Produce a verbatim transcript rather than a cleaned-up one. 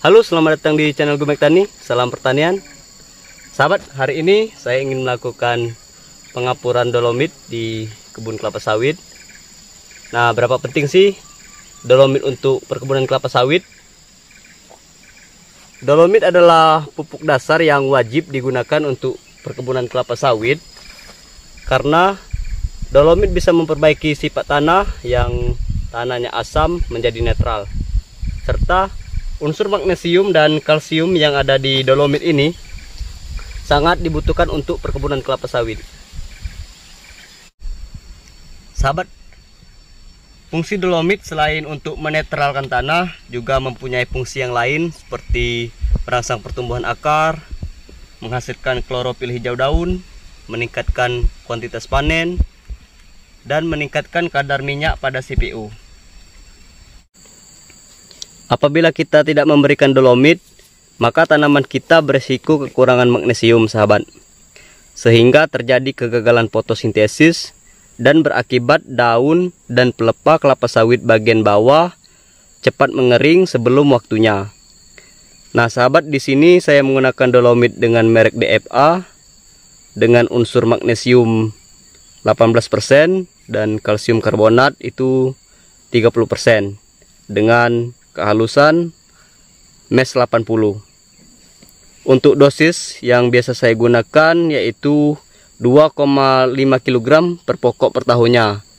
Halo, selamat datang di channel Gumek Tani. Salam pertanian. Sahabat, hari ini saya ingin melakukan pengapuran dolomit di kebun kelapa sawit. Nah, berapa penting sih dolomit untuk perkebunan kelapa sawit? Dolomit adalah pupuk dasar yang wajib digunakan untuk perkebunan kelapa sawit karena dolomit bisa memperbaiki sifat tanah yang tanahnya asam menjadi netral, serta unsur magnesium dan kalsium yang ada di dolomit ini sangat dibutuhkan untuk perkebunan kelapa sawit. Sahabat, fungsi dolomit selain untuk menetralkan tanah juga mempunyai fungsi yang lain seperti merangsang pertumbuhan akar, menghasilkan klorofil hijau daun, meningkatkan kuantitas panen, dan meningkatkan kadar minyak pada C P U. Apabila kita tidak memberikan dolomit, maka tanaman kita beresiko kekurangan magnesium, sahabat, sehingga terjadi kegagalan fotosintesis dan berakibat daun dan pelepah kelapa sawit bagian bawah cepat mengering sebelum waktunya. Nah, sahabat, di sini saya menggunakan dolomit dengan merek D F A dengan unsur magnesium delapan belas persen dan kalsium karbonat itu tiga puluh persen dengan kehalusan mes delapan puluh. Untuk dosis yang biasa saya gunakan yaitu dua koma lima kilogram per pokok per tahunnya.